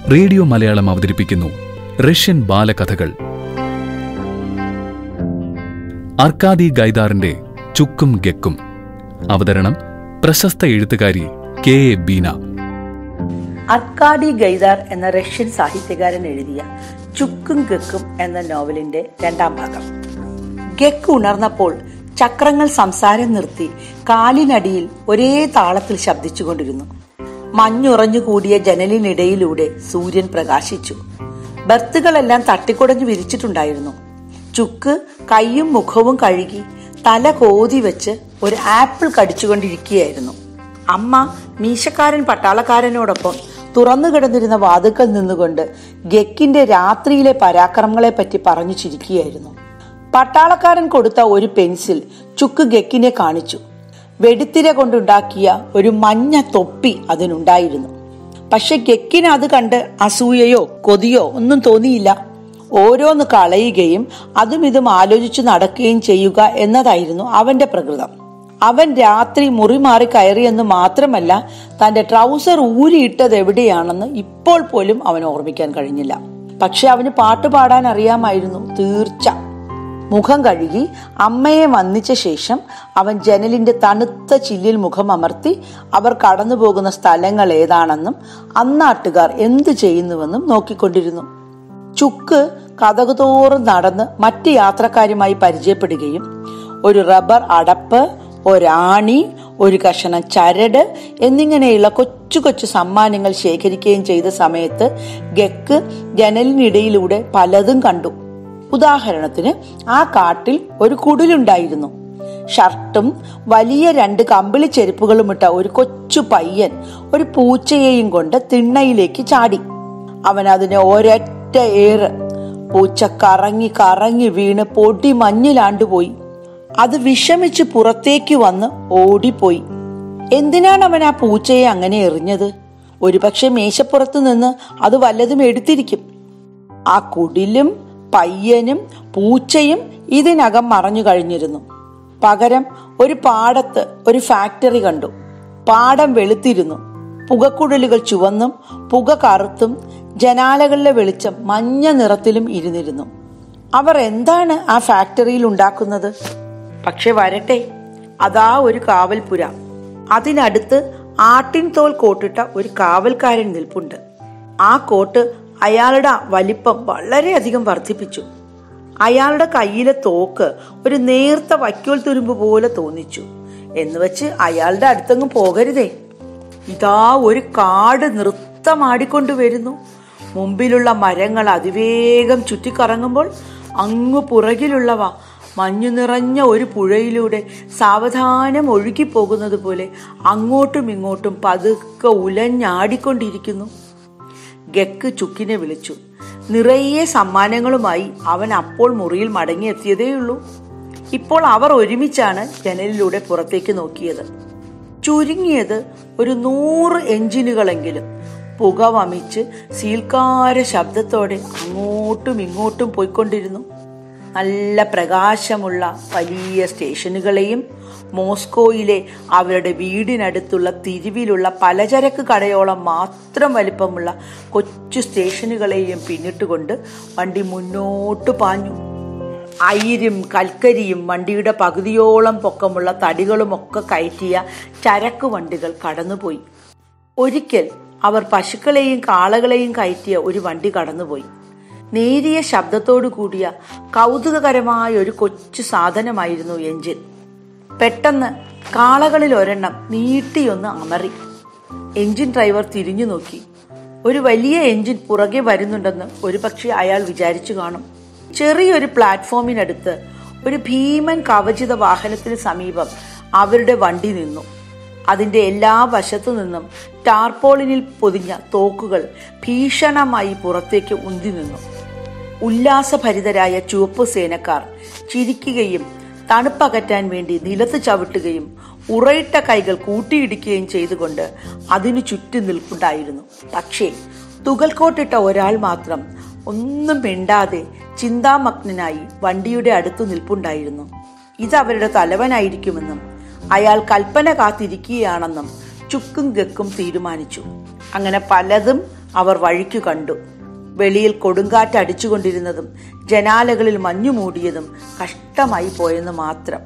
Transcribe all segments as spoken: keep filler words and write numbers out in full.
Radio Malayalam അവതരിപ്പിക്കുന്നു Russian ബാലകഥകൾ. അർക്കാദി ഗൈദാറിന്റെ ചുക്കും ഗെക്കും. അവതരണം പ്രശസ്ത എഴുത്തുകാരി K A Beena. Arkady Gaidar എന്ന റഷ്യൻ സാഹിത്യകാരൻ എഴുതിയ ചുക്കും ഗെക്കും എന്ന നോവലിന്റെ രണ്ടാം ഭാഗം. ഗെക്ക് ഉണർന്നപ്പോൾ ചക്രങ്ങൾ സംസാരം നിർത്തി കാലിനടിയിൽ ഒരേ താളത്തിൽ ശബ്ദിച്ചുകൊണ്ടിരുന്നു. മഞ്ഞുറഞ്ഞുകൂടിയ ജനലിനിടയിലൂടെ സൂര്യൻ പ്രകാശിച്ചു. ബർത്തുകളെല്ലാം തട്ടിക്കുടഞ്ഞു വിരിച്ചിട്ടുണ്ടായിരുന്നു. ചുക്ക് കൈയും മുഖവും കഴുകി തല കോതി വെച്ച് ഒരു ആപ്പിൾ കടിച്ചുകൊണ്ടിരിക്കുകയായിരുന്നു. അമ്മ മീശക്കാരൻ പട്ടാളക്കാരനോടൊപ്പം തുറന്നു കിടന്നിരുന്ന വാതുക്കൽ നിന്നുകൊണ്ട് ഗെക്കിന്റെ രാത്രിയിലെ പരാക്രമങ്ങളെ പറ്റി പറഞ്ഞു ചിരിക്കുകയായിരുന്നു. പട്ടാളക്കാരൻ കൊടുത്ത ഒരു പെൻസിൽ ചുക്ക് ഗെക്കിനെ കാണിച്ചു. വെടിത്തിര കൊണ്ടുണ്ടാക്കിയ ഒരു മഞ്ഞ തൊപ്പി അതിനുണ്ടായിരുന്നു. പക്ഷെ ഗെക്കിന് അത് കണ്ട് അസൂയയോ കൊതിയോ ഒന്നും തോന്നിയില്ല. ഓരോന്ന് കളയുകയും അതും ഇതും ആലോചിച്ചു നടക്കുകയും ചെയ്യുക എന്നതായിരുന്നു അവന്റെ പ്രകൃതം. അവൻ രാത്രി മുറി മാറി കയറിയെന്ന് മാത്രമല്ല, തന്റെ ട്രൗസർ ഊരിയിട്ടത് എവിടെയാണെന്ന് ഇപ്പോൾ പോലും അവൻ ഓർമ്മിക്കാൻ കഴിഞ്ഞില്ല. പക്ഷെ അവന് പാട്ടുപാടാൻ അറിയാമായിരുന്നു, തീർച്ച. മുഖം കഴുകി അമ്മയെ വന്ദിച്ച ശേഷം അവൻ ജനലിന്റെ തണുത്ത ചില്ലിൽ മുഖം അമർത്തി അവർ കടന്നു പോകുന്ന സ്ഥലങ്ങൾ ഏതാണെന്നും അന്നാട്ടുകാർ എന്തു ചെയ്യുന്നുവെന്നും നോക്കിക്കൊണ്ടിരുന്നു. ചുക്ക് കതകു തോറും നടന്ന് മറ്റ് യാത്രക്കാരുമായി പരിചയപ്പെടുകയും ഒരു റബ്ബർ അടപ്പ്, ഒരാണി, ഒരു കഷണം ചരട് എന്നിങ്ങനെയുള്ള കൊച്ചു കൊച്ചു സമ്മാനങ്ങൾ ശേഖരിക്കുകയും ചെയ്ത സമയത്ത് ഗെക്ക് ജനലിനിടയിലൂടെ പലതും കണ്ടു. ഉദാഹരണത്തിന്, ആ കാട്ടിൽ ഒരു കുടിലുണ്ടായിരുന്നു. ഷർട്ടും വലിയ രണ്ട് കമ്പിളി ചെരുപ്പുകളും ഇട്ട ഒരു കൊച്ചു പയ്യൻ ഒരു പൂച്ചയെയും കൊണ്ട് തിണ്ണയിലേക്ക് ചാടി. അവൻ അതിനെ ഒരൊറ്റ ഏറ്. പൂച്ച കറങ്ങി കറങ്ങി വീണ് പൊടി മഞ്ഞിലാണ്ടുപോയി. അത് വിഷമിച്ച് പുറത്തേക്ക് വന്ന് ഓടിപ്പോയി. എന്തിനാണ് അവൻ ആ പൂച്ചയെ അങ്ങനെ എറിഞ്ഞത്? ഒരുപക്ഷെ മേശപ്പുറത്ത് നിന്ന് അത് വല്ലതും എടുത്തിരിക്കും. ആ കുടിലും പയ്യനും പൂച്ചയും ഇതിനകം മറഞ്ഞു കഴിഞ്ഞിരുന്നു. പകരം ഒരു പാടത്ത് ഒരു ഫാക്ടറി കണ്ടു. പാടം വെളുത്തിരുന്നു. പുകക്കുഴലുകൾ ചുവന്നും പുക കറുത്തും ജനാലകളിലെ വെളിച്ചം മഞ്ഞ നിറത്തിലും ഇരുന്നിരുന്നു. അവർ എന്താണ് ആ ഫാക്ടറിയിൽ ഉണ്ടാക്കുന്നത്? പക്ഷെ വരട്ടെ, അതാ ഒരു കാവൽപുര. അതിനടുത്ത് ആട്ടിൻ തോൽ കോട്ടിട്ട ഒരു കാവൽക്കാരൻ നിൽപ്പുണ്ട്. ആ കോട്ട് അയാളുടെ വലിപ്പം വളരെയധികം വർദ്ധിപ്പിച്ചു. അയാളുടെ കയ്യിലെ തോക്ക് ഒരു നേർത്ത വൈക്കോൽ തുരുമ്പ് പോലെ തോന്നിച്ചു. എന്ന് വെച്ച് അയാളുടെ അടുത്തങ്ങ് പോകരുതേ. ഇതാ ഒരു കാട് നൃത്തമാടിക്കൊണ്ടു വരുന്നു. മുമ്പിലുള്ള മരങ്ങൾ അതിവേഗം ചുറ്റിക്കറങ്ങുമ്പോൾ അങ്ങു പുറകിലുള്ളവ മഞ്ഞു നിറഞ്ഞ ഒരു പുഴയിലൂടെ സാവധാനം ഒഴുകിപ്പോകുന്നത് പോലെ അങ്ങോട്ടും ഇങ്ങോട്ടും പതുക്കെ ഉലഞ്ഞാടിക്കൊണ്ടിരിക്കുന്നു. ഗെക്ക് ചുക്കിനെ വിളിച്ചു. നിറയെ സമ്മാനങ്ങളുമായി അവൻ അപ്പോൾ മുറിയിൽ മടങ്ങിയെത്തിയതേയുള്ളൂ. ഇപ്പോൾ അവർ ഒരുമിച്ചാണ് ജനലിലൂടെ പുറത്തേക്ക് നോക്കിയത്. ചുരുങ്ങിയത് ഒരു നൂറ് എഞ്ചിനുകളെങ്കിലും പുക വമിച്ച് സീൽക്കാര ശബ്ദത്തോടെ അങ്ങോട്ടും ഇങ്ങോട്ടും പോയിക്കൊണ്ടിരുന്നു. നല്ല പ്രകാശമുള്ള വലിയ സ്റ്റേഷനുകളെയും മോസ്കോയിലെ അവരുടെ വീടിനടുത്തുള്ള തിരിവിലുള്ള പലചരക്ക് കടയോളം മാത്രം വലിപ്പമുള്ള കൊച്ചു സ്റ്റേഷനുകളെയും പിന്നിട്ടുകൊണ്ട് വണ്ടി മുന്നോട്ട് പാഞ്ഞു. അയിരും കൽക്കരിയും വണ്ടിയുടെ പകുതിയോളം പൊക്കമുള്ള തടികളുമൊക്കെ കയറ്റിയ ചരക്ക് വണ്ടികൾ കടന്നുപോയി. ഒരിക്കൽ അവർ പശുക്കളെയും കാളകളെയും കയറ്റിയ ഒരു വണ്ടി കടന്നുപോയി. നേരിയ ശബ്ദത്തോടു കൂടിയ കൗതുകകരമായ ഒരു കൊച്ചു സാധനമായിരുന്നു എഞ്ചിൻ. പെട്ടെന്ന് കാളകളിൽ ഒരെണ്ണം നീട്ടിയൊന്ന് അമറി. എഞ്ചിൻ ഡ്രൈവർ തിരിഞ്ഞു നോക്കി. ഒരു വലിയ എഞ്ചിൻ പുറകെ വരുന്നുണ്ടെന്ന് ഒരുപക്ഷെ അയാൾ വിചാരിച്ചു കാണും. ചെറിയൊരു പ്ലാറ്റ്ഫോമിനടുത്ത് ഒരു ഭീമൻ കവചിത വാഹനത്തിന് സമീപം അവരുടെ വണ്ടി നിന്നു. അതിന്റെ എല്ലാ വശത്തു നിന്നും ടാർപോളിനിൽ പൊതിഞ്ഞ തോക്കുകൾ ഭീഷണമായി പുറത്തേക്ക് ഉന്തി നിന്നു. ഉല്ലാസഭരിതരായ ചുവപ്പ് സേനക്കാർ ചിരിക്കുകയും തണുപ്പകറ്റാൻ വേണ്ടി നിലത്ത് ചവിട്ടുകയും ഉറയിട്ട കൈകൾ കൂട്ടിയിടിക്കുകയും ചെയ്തുകൊണ്ട് അതിനു ചുറ്റും നിൽപ്പുണ്ടായിരുന്നു. പക്ഷേ തുകൽക്കോട്ടിട്ട ഒരാൾ മാത്രം ഒന്നും മിണ്ടാതെ ചിന്താമഗ്നനായി വണ്ടിയുടെ അടുത്തു നിൽപ്പുണ്ടായിരുന്നു. ഇത് അവരുടെ തലവനായിരിക്കുമെന്നും അയാൾ കൽപ്പന കാത്തിരിക്കുകയാണെന്നും ചുക്കും ഗക്കും തീരുമാനിച്ചു. അങ്ങനെ പലതും അവർ വഴിക്കു കണ്ടു. വെളിയിൽ കൊടുങ്കാറ്റ് അടിച്ചുകൊണ്ടിരുന്നതും ജനാലകളിൽ മഞ്ഞു മൂടിയതും കഷ്ടമായി പോയെന്ന് മാത്രം.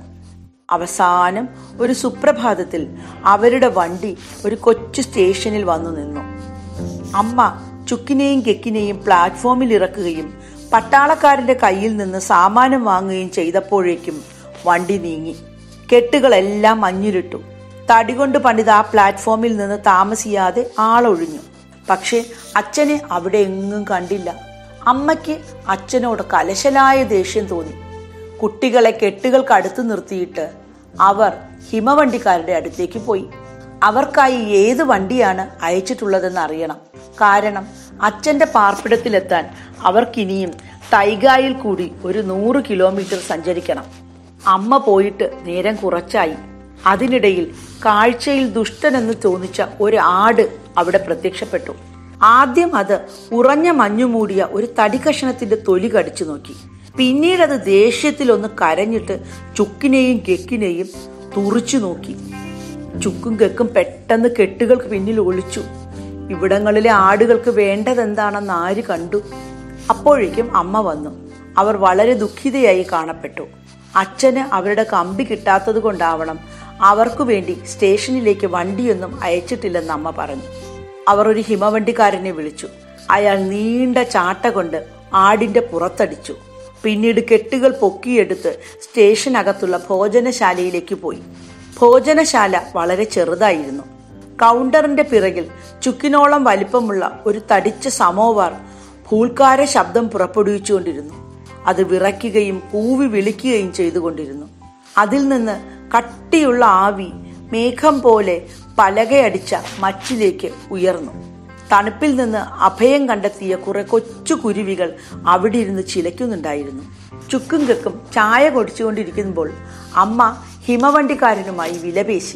അവസാനം ഒരു സുപ്രഭാതത്തിൽ അവരുടെ വണ്ടി ഒരു കൊച്ചു സ്റ്റേഷനിൽ വന്നു നിന്നു. അമ്മ ചുക്കിനെയും ഗെക്കിനെയും പ്ലാറ്റ്ഫോമിൽ ഇറക്കുകയും പട്ടാളക്കാരന്റെ കയ്യിൽ നിന്ന് സാമാനം വാങ്ങുകയും ചെയ്തപ്പോഴേക്കും വണ്ടി നീങ്ങി. കെട്ടുകളെല്ലാം മഞ്ഞിലിട്ടു. തടികൊണ്ട് പണിത ആ പ്ലാറ്റ്ഫോമിൽ നിന്ന് താമസിയാതെ ആളൊഴിഞ്ഞു. പക്ഷേ അച്ഛനെ അവിടെ എങ്ങും കണ്ടില്ല. അമ്മയ്ക്ക് അച്ഛനോട് കലശലായ ദേഷ്യം തോന്നി. കുട്ടികളെ കെട്ടുകൾക്ക് അടുത്ത് നിർത്തിയിട്ട് അവർ ഹിമവണ്ടിക്കാരുടെ അടുത്തേക്ക് പോയി. അവർക്കായി ഏത് വണ്ടിയാണ് അയച്ചിട്ടുള്ളതെന്ന് അറിയണം. കാരണം അച്ഛന്റെ പാർപ്പിടത്തിലെത്താൻ അവർക്കിനിയും തൈഗായിൽ കൂടി ഒരു നൂറ് കിലോമീറ്റർ സഞ്ചരിക്കണം. അമ്മ പോയിട്ട് നേരം കുറച്ചായി. അതിനിടയിൽ കാഴ്ചയിൽ ദുഷ്ടനെന്ന് തോന്നിച്ച ഒരു ആട് അവിടെ പ്രത്യക്ഷപ്പെട്ടു. ആദ്യം അത് ഉറഞ്ഞ മഞ്ഞു മൂടിയ ഒരു തടികഷണത്തിന്റെ തൊലി കടിച്ചു നോക്കി. പിന്നീട് അത് ദേഷ്യത്തിലൊന്ന് കരഞ്ഞിട്ട് ചുക്കിനെയും ഗെക്കിനെയും തുറിച്ചു നോക്കി. ചുക്കും ഗെക്കും പെട്ടെന്ന് കെട്ടുകൾക്ക് പിന്നിൽ ഒളിച്ചു. ഇവിടങ്ങളിലെ ആടുകൾക്ക് വേണ്ടതെന്താണെന്ന് ആര് കണ്ടു? അപ്പോഴേക്കും അമ്മ വന്നു. അവർ വളരെ ദുഃഖിതയായി കാണപ്പെട്ടു. അച്ഛന് അവരുടെ കമ്പി കിട്ടാത്തത് കൊണ്ടാവണം അവർക്കു വേണ്ടി സ്റ്റേഷനിലേക്ക് വണ്ടിയൊന്നും അയച്ചിട്ടില്ലെന്ന് അമ്മ പറഞ്ഞു. അവർ ഒരു ഹിമവണ്ടിക്കാരനെ വിളിച്ചു. അയാൾ നീണ്ട ചാട്ട കൊണ്ട് ആടിന്റെ പുറത്തടിച്ചു. പിന്നീട് കെട്ടുകൾ പൊക്കിയെടുത്ത് സ്റ്റേഷനകത്തുള്ള ഭോജനശാലയിലേക്ക് പോയി. ഭോജനശാല വളരെ ചെറുതായിരുന്നു. കൗണ്ടറിന്റെ പിറകിൽ ചുക്കിനോളം വലിപ്പമുള്ള ഒരു തടിച്ച സമോവാർ ഭൂൽക്കാര ശബ്ദം പുറപ്പെടുവിച്ചുകൊണ്ടിരുന്നു. അത് വിറയ്ക്കുകയും കൂവി വിളിക്കുകയും ചെയ്തുകൊണ്ടിരുന്നു. അതിൽ നിന്ന് കട്ടിയുള്ള ആവി മേഘം പോലെ പലകയടിച്ച മച്ചിലേക്ക് ഉയർന്നു. തണുപ്പിൽ നിന്ന് അഭയം കണ്ടെത്തിയ കുറെ കൊച്ചു കുരുവികൾ അവിടെ ഇരുന്ന് ചിലയ്ക്കുന്നുണ്ടായിരുന്നു. ചുക്കും കെക്കും ചായ കൊടിച്ചുകൊണ്ടിരിക്കുമ്പോൾ അമ്മ ഹിമവണ്ടിക്കാരനുമായി വിലപേശി.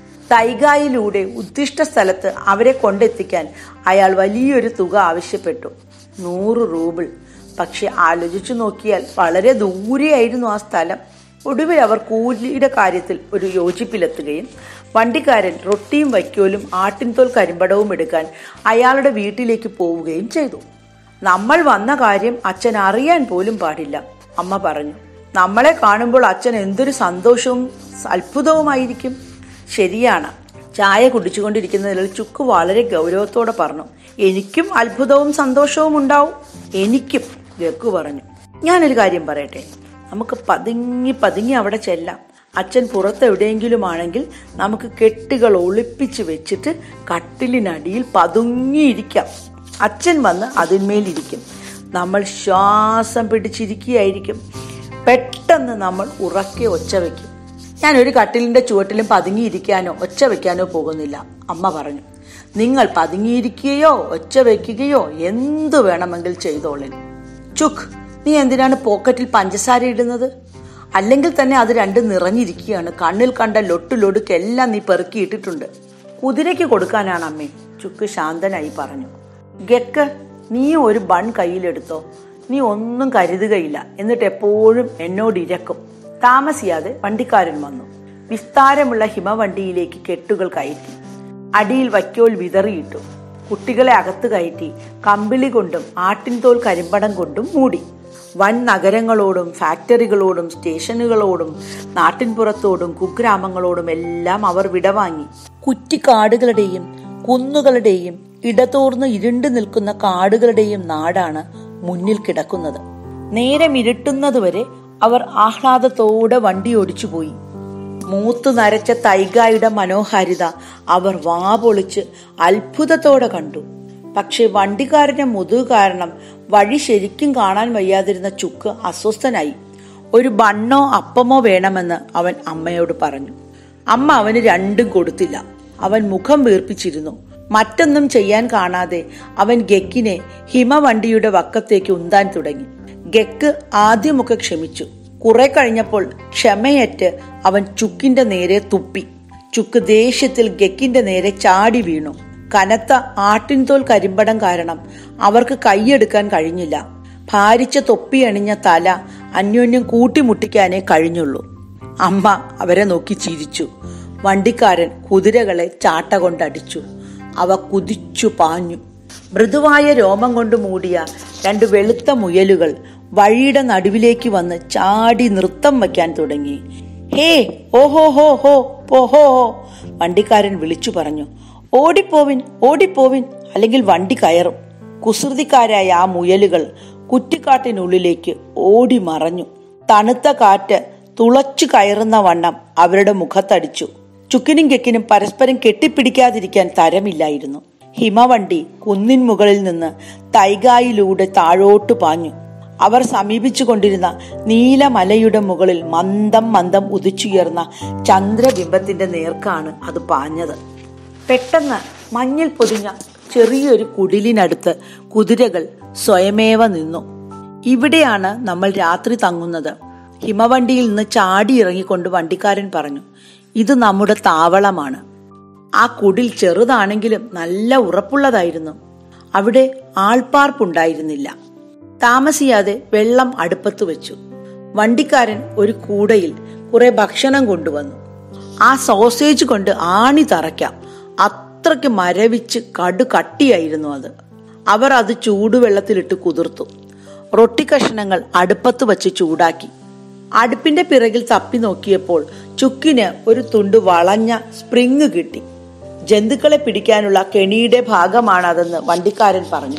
തൈഗായിലൂടെ ഉദ്ദിഷ്ട സ്ഥലത്ത് അവരെ കൊണ്ടെത്തിക്കാൻ അയാൾ വലിയൊരു തുക ആവശ്യപ്പെട്ടു. നൂറ് റൂബിൾ. പക്ഷെ ആലോചിച്ചു നോക്കിയാൽ വളരെ ദൂരെയായിരുന്നു ആ സ്ഥലം. ഒടുവിൽ അവർ കൂലിയുടെ കാര്യത്തിൽ ഒരു യോജിപ്പിലെത്തുകയും വണ്ടിക്കാരൻ റൊട്ടിയും വൈക്കോലും ആട്ടിൻതോൽ കരിമ്പടവും എടുക്കാൻ അയാളുടെ വീട്ടിലേക്ക് പോവുകയും ചെയ്തു. നമ്മൾ വന്ന കാര്യം അച്ഛൻ അറിയാൻ പോലും പാടില്ല, അമ്മ പറഞ്ഞു. നമ്മളെ കാണുമ്പോൾ അച്ഛൻ എന്തൊരു സന്തോഷവും അത്ഭുതവുമായിരിക്കും. ശരിയാണ്. ചായ കുടിച്ചുകൊണ്ടിരിക്കുന്നതിൽ ചുക്ക് വളരെ ഗൗരവത്തോടെ പറഞ്ഞു. എനിക്കും അത്ഭുതവും സന്തോഷവും ഉണ്ടാവും. എനിക്കും, ഗക്കു പറഞ്ഞു. ഞാനൊരു കാര്യം പറയട്ടെ, നമുക്ക് പതുങ്ങി പതുങ്ങി അവിടെ ചെല്ലാം. അച്ഛൻ പുറത്ത് എവിടെയെങ്കിലും ആണെങ്കിൽ നമുക്ക് കെട്ടുകൾ ഒളിപ്പിച്ച് വെച്ചിട്ട് കട്ടിലിനടിയിൽ പതുങ്ങിയിരിക്കാം. അച്ഛൻ വന്ന് അതിന്മേലിരിക്കും. നമ്മൾ ശ്വാസം പിടിച്ചിരിക്കുകയായിരിക്കും. പെട്ടെന്ന് നമ്മൾ ഉറക്കെ ഒച്ച വയ്ക്കും. ഞാൻ ഒരു കട്ടിലിന്റെ ചുവട്ടിലും പതുങ്ങിയിരിക്കാനോ ഒച്ച വയ്ക്കാനോ പോകുന്നില്ല, അമ്മ പറഞ്ഞു. നിങ്ങൾ പതുങ്ങിയിരിക്കുകയോ ഒച്ച വയ്ക്കുകയോ എന്തു വേണമെങ്കിൽ ചെയ്തോളൂ. ചുക്ക്, നീ എന്തിനാണ് പോക്കറ്റിൽ പഞ്ചസാര ഇടുന്നത്? അല്ലെങ്കിൽ തന്നെ അത് രണ്ടും നിറഞ്ഞിരിക്കുകയാണ്. കണ്ണിൽ കണ്ട ലൊട്ടുലൊടുക്കെല്ലാം നീ പെറുക്കിയിട്ടിട്ടുണ്ട്. കുതിരയ്ക്ക് കൊടുക്കാനാണ് അമ്മേ, ചുക്ക് ശാന്തനായി പറഞ്ഞു. ഗെക്ക്, നീ ഒരു ബൺ കയ്യിലെടുത്തോ. നീ ഒന്നും കരുതുകയില്ല, എന്നിട്ട് എപ്പോഴും എന്നോട് ഇരക്കും. താമസിയാതെ വണ്ടിക്കാരൻ വന്നു. വിസ്താരമുള്ള ഹിമവണ്ടിയിലേക്ക് കെട്ടുകൾ കയറ്റി. അടിയിൽ വൈക്കോൽ വിതറിയിട്ടു. കുട്ടികളെ അകത്ത് കയറ്റി കമ്പിളി കൊണ്ടും ആട്ടിൻതോൽ കരിമ്പടം കൊണ്ടും മൂടി. വൻ നഗരങ്ങളോടും ഫാക്ടറികളോടും സ്റ്റേഷനുകളോടും നാട്ടിൻപുറത്തോടും കുഗ്രാമങ്ങളോടും എല്ലാം അവർ വിടവാങ്ങി. കുറ്റിക്കാടുകളുടെയും കുന്നുകളുടെയും ഇടതോർന്ന് ഇരുണ്ടു നിൽക്കുന്ന കാടുകളുടെയും നാടാണ് മുന്നിൽ കിടക്കുന്നത്. നേരം ഇരുട്ടുന്നതുവരെ അവർ ആഹ്ലാദത്തോടെ വണ്ടി ഓടിച്ചുപോയി. മൂത്തു നരച്ച തൈഗായുടെ മനോഹാരിത അവർ വാ പൊളിച്ച് അത്ഭുതത്തോടെ കണ്ടു. പക്ഷെ വണ്ടിക്കാരന്റെ മുതുക് കാരണം വഴി ശരിക്കും കാണാൻ വയ്യാതിരുന്ന ചുക്ക് അസ്വസ്ഥനായി. ഒരു ബണ്ണോ അപ്പമോ വേണമെന്ന് അവൻ അമ്മയോട് പറഞ്ഞു. അമ്മ അവന് രണ്ടും കൊടുത്തില്ല. അവൻ മുഖം വീർപ്പിച്ചിരുന്നു. മറ്റൊന്നും ചെയ്യാൻ കാണാതെ അവൻ ഗെക്കിനെ ഹിമവണ്ടിയുടെ വക്കത്തേക്ക് ഉന്താൻ തുടങ്ങി. ഗെക്ക് ആദ്യമൊക്കെ ക്ഷമിച്ചു. കുറെ കഴിഞ്ഞപ്പോൾ ക്ഷമയേറ്റ് അവൻ ചുക്കിന്റെ നേരെ തുപ്പി. ചുക്ക് ദേഷ്യത്തിൽ ഗെക്കിന്റെ നേരെ ചാടി വീണു. കനത്ത ആട്ടിൻതോൽ കരിമ്പടം കാരണം അവർക്ക് കൈയെടുക്കാൻ കഴിഞ്ഞില്ല. ഭാരിച്ച തൊപ്പിയണിഞ്ഞ തല അന്യോന്യം കൂട്ടിമുട്ടിക്കാനേ കഴിഞ്ഞുള്ളൂ. അമ്മ അവരെ നോക്കി ചിരിച്ചു. വണ്ടിക്കാരൻ കുതിരകളെ ചാട്ട കൊണ്ടടിച്ചു. അവ കുതിച്ചു പാഞ്ഞു. മൃദുവായ രോമം കൊണ്ട് മൂടിയ രണ്ട് വെളുത്ത മുയലുകൾ വഴിയുടെ നടുവിലേക്ക് വന്ന് ചാടി നൃത്തം വയ്ക്കാൻ തുടങ്ങി. ഹേ ഓഹോ ഹോ ഹോ പോഹോ ഹോ, വണ്ടിക്കാരൻ വിളിച്ചു പറഞ്ഞു. ഓടിപ്പോവിൻ ഓടിപ്പോവിൻ, അല്ലെങ്കിൽ വണ്ടി കയറും. കുസൃതിക്കാരായ ആ മുയലുകൾ കുറ്റിക്കാട്ടിനുള്ളിലേക്ക് ഓടി മറഞ്ഞു. തണുത്ത കാറ്റ് തുളച്ചു കയറുന്ന വണ്ണം അവരുടെ മുഖത്തടിച്ചു. ചുക്കിനും കെക്കിനും പരസ്പരം കെട്ടിപ്പിടിക്കാതിരിക്കാൻ തരമില്ലായിരുന്നു. ഹിമവണ്ടി കുന്നിൻ മുകളിൽ നിന്ന് തൈകായിലൂടെ താഴോട്ടു പാഞ്ഞു. അവർ സമീപിച്ചു കൊണ്ടിരുന്ന നീലമലയുടെ മുകളിൽ മന്ദം മന്ദം ഉദിച്ചുയർന്ന ചന്ദ്രബിംബത്തിന്റെ നേർക്കാണ് അത് പാഞ്ഞത്. പെട്ടെന്ന് മഞ്ഞിൽ പൊതിഞ്ഞ ചെറിയൊരു കുടിലിനടുത്ത് കുതിരകൾ സ്വയമേവ നിന്നു. ഇവിടെയാണ് നമ്മൾ രാത്രി തങ്ങുന്നത്. ഹിമവണ്ടിയിൽ നിന്ന് ചാടി ഇറങ്ങിക്കൊണ്ട് വണ്ടിക്കാരൻ പറഞ്ഞു. ഇത് നമ്മുടെ താവളമാണ്. ആ കുടിൽ ചെറുതാണെങ്കിലും നല്ല ഉറപ്പുള്ളതായിരുന്നു. അവിടെ ആൾപ്പാർപ്പുണ്ടായിരുന്നില്ല. താമസിയാതെ വെള്ളം അടുപ്പത്ത് വെച്ചു. വണ്ടിക്കാരൻ ഒരു കൂടയിൽ കുറെ ഭക്ഷണം കൊണ്ടുവന്നു. ആ സോസേജ് കൊണ്ട് ആണി തറയ്ക്കാം, അത്രയ്ക്ക് മരവിച്ച് കടു കട്ടിയായിരുന്നു അത്. അവർ അത് ചൂടുവെള്ളത്തിലിട്ട് കുതിർത്തു. റൊട്ടി കഷ്ണങ്ങൾ അടുപ്പത്ത് വച്ച് ചൂടാക്കി. അടുപ്പിന്റെ പിറകിൽ തപ്പി നോക്കിയപ്പോൾ ചുക്കിന് ഒരു തുണ്ട് വളഞ്ഞ സ്പ്രിങ് കിട്ടി. ജന്തുക്കളെ പിടിക്കാനുള്ള കെണിയുടെ ഭാഗമാണതെന്ന് വണ്ടിക്കാരൻ പറഞ്ഞു.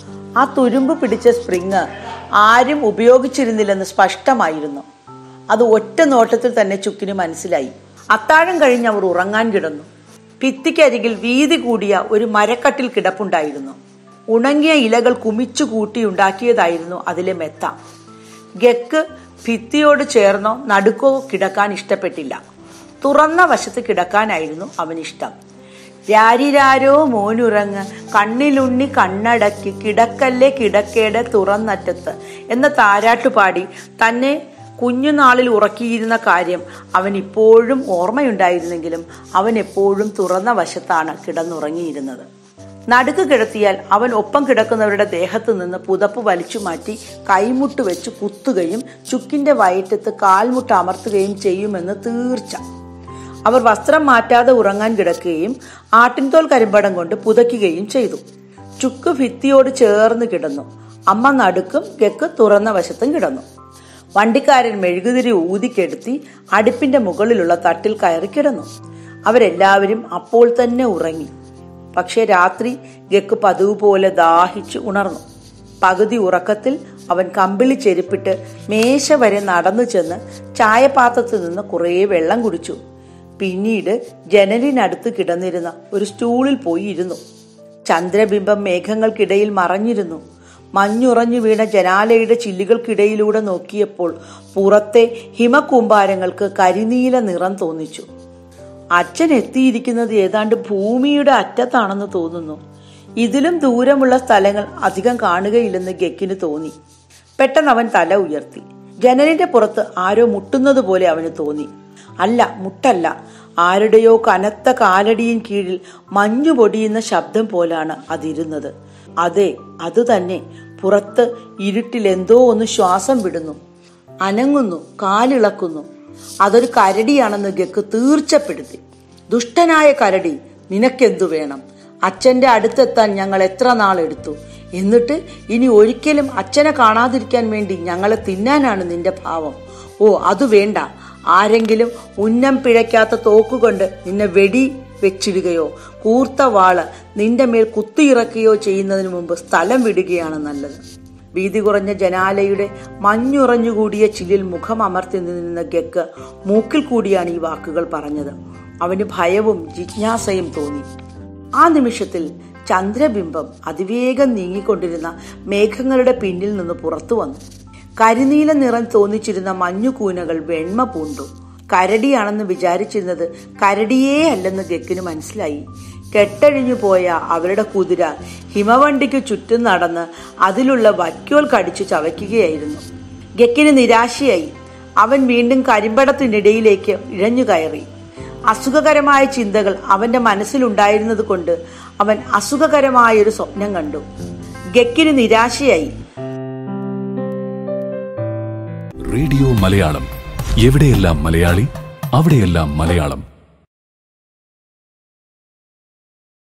ആ തുരുമ്പ് പിടിച്ച സ്പ്രിങ് ആരും ഉപയോഗിച്ചിരുന്നില്ലെന്ന് സ്പഷ്ടമായിരുന്നു. അത് ഒറ്റ നോട്ടത്തിൽ തന്നെ ചുക്കിന് മനസ്സിലായി. അത്താഴം കഴിഞ്ഞ് അവർ ഉറങ്ങാൻ കിടന്നു. ഭിത്തിക്കരികിൽ വീതി കൂടിയ ഒരു മരക്കട്ടിൽ കിടപ്പുണ്ടായിരുന്നു. ഉണങ്ങിയ ഇലകൾ കുമിച്ചു കൂട്ടിയുണ്ടാക്കിയതായിരുന്നു അതിലെ മെത്ത. ഗക്ക് ഭിത്തിയോട് ചേർന്നോ നടുക്കോ കിടക്കാൻ ഇഷ്ടപ്പെട്ടില്ല. തുറന്ന വശത്ത് കിടക്കാനായിരുന്നു അവനിഷ്ടം. രാരിരാരോ മോനുറങ്ങ് കണ്ണിലുണ്ണി കണ്ണടക്കി കിടക്കല്ലേ കിടക്കേടെ തുറന്നറ്റത്ത് എന്ന താരാട്ടുപാടി തന്നെ കുഞ്ഞുനാളിൽ ഉറക്കിയിരുന്ന കാര്യം അവൻ ഇപ്പോഴും ഓർമ്മയുണ്ടായിരുന്നെങ്കിലും അവൻ എപ്പോഴും തുറന്ന വശത്താണ് കിടന്നുറങ്ങിയിരുന്നത്. നടുക്ക് കിടത്തിയാൽ അവൻ ഒപ്പം കിടക്കുന്നവരുടെ ദേഹത്ത് നിന്ന് പുതപ്പ് വലിച്ചു മാറ്റി കൈമുട്ട് വെച്ച് കുത്തുകയും ചുക്കിന്റെ വയറ്റത്ത് കാൽമുട്ട് അമർത്തുകയും ചെയ്യുമെന്ന് തീർച്ച. അവർ വസ്ത്രം മാറ്റാതെ ഉറങ്ങാൻ കിടക്കുകയും ആട്ടിൻതോൽ കരിമ്പടം കൊണ്ട് പുതയ്ക്കുകയും ചെയ്തു. ചുക്ക് ഭിത്തിയോട് ചേർന്ന് കിടന്നു. അമ്മ നടുക്കും ഗക്ക് തുറന്ന വശത്തും കിടന്നു. വണ്ടിക്കാരൻ മെഴുകുതിരി ഊതിക്കെടുത്തി അടുപ്പിന്റെ മുകളിലുള്ള തട്ടിൽ കയറി കിടന്നു. അവരെല്ലാവരും അപ്പോൾ തന്നെ ഉറങ്ങി. പക്ഷെ രാത്രി ഗക്ക് പതിവ് പോലെ ദാഹിച്ചു ഉണർന്നു. പകുതി ഉറക്കത്തിൽ അവൻ കമ്പിളി ചെരുപ്പിട്ട് മേശ വരെ നടന്നു ചെന്ന് ചായപാത്രത്തിൽ നിന്ന് കുറേ വെള്ളം കുടിച്ചു. പിന്നീട് ജനലിനടുത്ത് കിടന്നിരുന്ന ഒരു സ്റ്റൂളിൽ പോയി ഇരുന്നു. ചന്ദ്രബിംബം മേഘങ്ങൾക്കിടയിൽ മറഞ്ഞിരുന്നു. മഞ്ഞുറഞ്ഞു വീണ ജനാലയുടെ ചില്ലുകൾക്കിടയിലൂടെ നോക്കിയപ്പോൾ പുറത്തെ ഹിമകൂമ്പാരങ്ങൾക്ക് കരിനീല നിറം തോന്നിച്ചു. അച്ഛൻ എത്തിയിരിക്കുന്നത് ഏതാണ്ട് ഭൂമിയുടെ അറ്റത്താണെന്ന് തോന്നുന്നു. ഇതിലും ദൂരമുള്ള സ്ഥലങ്ങൾ അധികം കാണുകയില്ലെന്ന് ഗക്കിന് തോന്നി. പെട്ടെന്ന് അവൻ തല ഉയർത്തി. ജനലിന്റെ പുറത്ത് ആരോ മുട്ടുന്നത് പോലെ അവന് തോന്നി. അല്ല, മുട്ടല്ല, ആരുടെയോ കനത്ത കാലടിயின் കീഴിൽ മഞ്ഞു പൊടിയുന്ന ശബ്ദം പോലാണ് അതിരുന്നത്. അതെ, അത് തന്നെ. പുറത്ത് ഇരുട്ടിൽ എന്തോ ഒന്ന് ശ്വാസം വിടുന്നു, അനങ്ങുന്നു, കാലിളക്കുന്നു. അതൊരു കരടിയാണെന്ന് ഗക്ക് തീർച്ചപ്പെടുത്തി. ദുഷ്ടനായ കരടി, നിനക്കെന്തു വേണം? അച്ഛന്റെ അടുത്തെത്താൻ ഞങ്ങൾ എത്ര നാളെടുത്തു. എന്നിട്ട് ഇനി ഒരിക്കലും അച്ഛനെ കാണാതിരിക്കാൻ വേണ്ടി ഞങ്ങളെ തിന്നാനാണ് നിന്റെ ഭാവം. ഓ, അത് വേണ്ട. ആരെങ്കിലും ഉന്നം പിഴയ്ക്കാത്ത തോക്കുകൊണ്ട് നിന്നെ വെടി വെച്ചിടുകയോ കൂർത്ത വാള് നിന്റെ മേൽ കുത്തിയിറക്കുകയോ ചെയ്യുന്നതിന് മുമ്പ് സ്ഥലം വിടുകയാണ് നല്ലത്. വീതി കുറഞ്ഞ ജനാലയുടെ മഞ്ഞുറഞ്ഞുകൂടിയ ചില്ലിൽ മുഖം അമർത്തി നിന്ന ഗക്ക് മൂക്കിൽ കൂടിയാണ് ഈ വാക്കുകൾ പറഞ്ഞത്. അവന് ഭയവും ജിജ്ഞാസയും തോന്നി. ആ നിമിഷത്തിൽ ചന്ദ്രബിംബം അതിവേഗം നീങ്ങിക്കൊണ്ടിരുന്ന മേഘങ്ങളുടെ പിന്നിൽ നിന്ന് പുറത്തു വന്നു. കരിനീല നിറം തോന്നിച്ചിരുന്ന മഞ്ഞുകൂനകൾ വെണ്മ പൂണ്ടു. കരടിയാണെന്ന് വിചാരിച്ചിരുന്നത് കരടിയേ അല്ലെന്ന് ഗക്കിന് മനസ്സിലായി. കെട്ടഴിഞ്ഞു പോയ അവരുടെ കുതിര ഹിമവണ്ടിക്ക് ചുറ്റും നടന്ന് അതിലുള്ള വൈക്കോൽ കടിച്ചു ചവയ്ക്കുകയായിരുന്നു. ഗക്കിന് നിരാശയായി. അവൻ വീണ്ടും കരിമ്പടത്തിനിടയിലേക്ക് ഇഴഞ്ഞു കയറി. അസുഖകരമായ ചിന്തകൾ അവന്റെ മനസ്സിലുണ്ടായിരുന്നത് കൊണ്ട് അവൻ അസുഖകരമായൊരു സ്വപ്നം കണ്ടു. ഗക്കിന് നിരാശയായി. റേഡിയോ മലയാളം, എവിടെയെല്ലാം മലയാളി അവിടെയെല്ലാം മലയാളം.